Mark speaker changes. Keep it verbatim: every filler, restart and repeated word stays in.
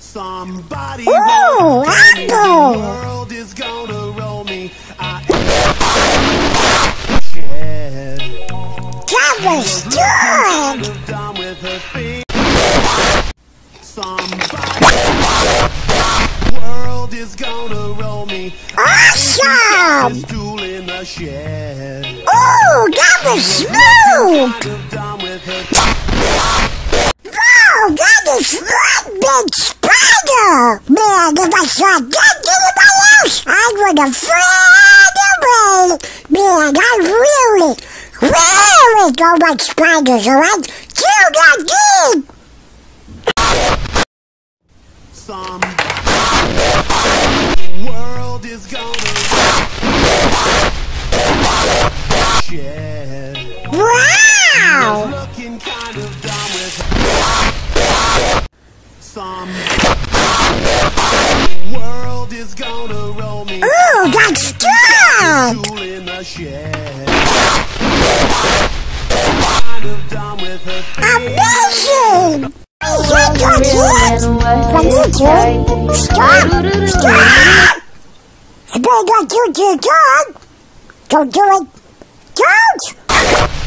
Speaker 1: Somebody
Speaker 2: Ooh,
Speaker 1: the
Speaker 2: apple!
Speaker 1: world is gonna roll me. I shed.
Speaker 2: That was good!
Speaker 1: Done with her feet. Somebody world is gonna roll me.
Speaker 2: Awesome!
Speaker 1: Stool in the shed.
Speaker 2: Ooh, that was smooth!
Speaker 1: Done with her.
Speaker 2: Wow, that is one big spider! Man, if I saw that anybody else, I would have fled away! Man, I really, really don't like spiders, alright? Kill that dude!
Speaker 1: Some world is gonna shed.
Speaker 2: Wow!
Speaker 1: Looking kind of dumb with some world is gonna roll me.
Speaker 2: Ooh, that's good!
Speaker 1: Stool in the shed. Kind of dumb with her.
Speaker 2: Amazing! Is that your kid? From YouTube? Stop! Stop! You better not do it to your dog! Don't do it! Don't!